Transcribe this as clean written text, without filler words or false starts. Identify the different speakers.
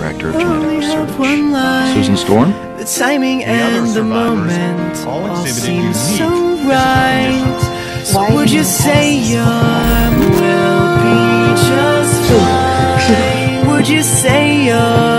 Speaker 1: Director of Genetic Research. Susan Storm?
Speaker 2: The timing and the moment all seem so right. So would you say your will be just fine? Would you say your